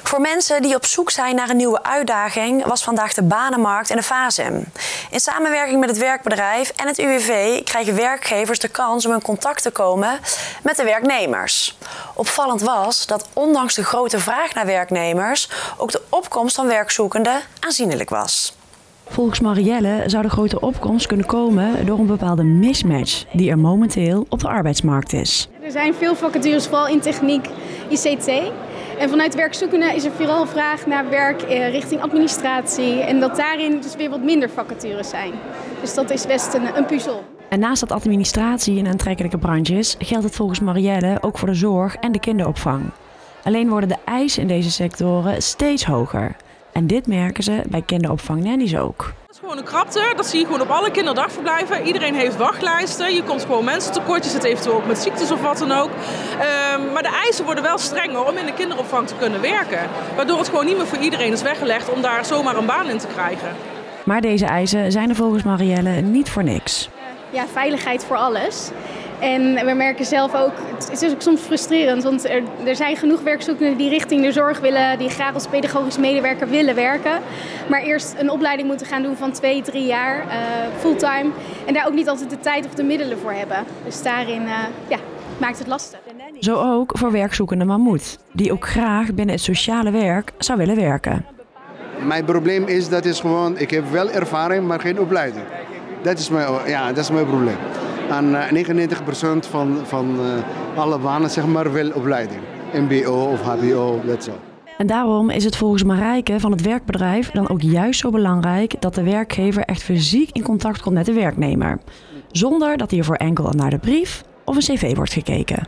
Voor mensen die op zoek zijn naar een nieuwe uitdaging was vandaag de Banenmarkt in de FASEM. In samenwerking met het werkbedrijf en het UWV krijgen werkgevers de kans om in contact te komen met de werknemers. Opvallend was dat ondanks de grote vraag naar werknemers ook de opkomst van werkzoekenden aanzienlijk was. Volgens Marielle zou de grote opkomst kunnen komen door een bepaalde mismatch die er momenteel op de arbeidsmarkt is. Er zijn veel vacatures, vooral in techniek, ICT. En vanuit werkzoekenden is er vooral vraag naar werk richting administratie. En dat daarin dus weer wat minder vacatures zijn. Dus dat is best een puzzel. En naast dat administratie een aantrekkelijke branche is, geldt het volgens Marielle ook voor de zorg en de kinderopvang. Alleen worden de eisen in deze sectoren steeds hoger. En dit merken ze bij kinderopvangnannies ook. Het is gewoon een krapte, dat zie je gewoon op alle kinderdagverblijven. Iedereen heeft wachtlijsten, je komt gewoon mensen tekort, je zit eventueel ook met ziektes of wat dan ook. Maar de eisen worden wel strenger om in de kinderopvang te kunnen werken. Waardoor het gewoon niet meer voor iedereen is weggelegd om daar zomaar een baan in te krijgen. Maar deze eisen zijn er volgens Marielle niet voor niks. Ja, veiligheid voor alles. En we merken zelf ook, het is ook soms frustrerend, want er zijn genoeg werkzoekenden die richting de zorg willen, die graag als pedagogisch medewerker willen werken. Maar eerst een opleiding moeten gaan doen van 2-3 jaar, fulltime. En daar ook niet altijd de tijd of de middelen voor hebben. Dus daarin maakt het lastig. Zo ook voor werkzoekende Mahmoud, die ook graag binnen het sociale werk zou willen werken. Mijn probleem is, dat is gewoon, ik heb wel ervaring, maar geen opleiding. Dat is mijn probleem. En 99% van alle banen zeg maar wel opleiding. MBO of HBO, dat zo. En daarom is het volgens Marijke van het werkbedrijf dan ook juist zo belangrijk dat de werkgever echt fysiek in contact komt met de werknemer. Zonder dat hiervoor enkel naar de brief of een cv wordt gekeken.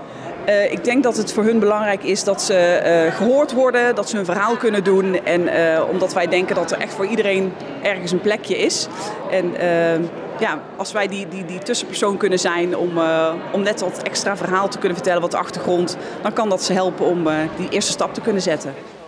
Ik denk dat het voor hun belangrijk is dat ze gehoord worden, dat ze hun verhaal kunnen doen. En omdat wij denken dat er echt voor iedereen ergens een plekje is. En als wij die tussenpersoon kunnen zijn om net wat extra verhaal te kunnen vertellen, wat achtergrond, dan kan dat ze helpen om die eerste stap te kunnen zetten.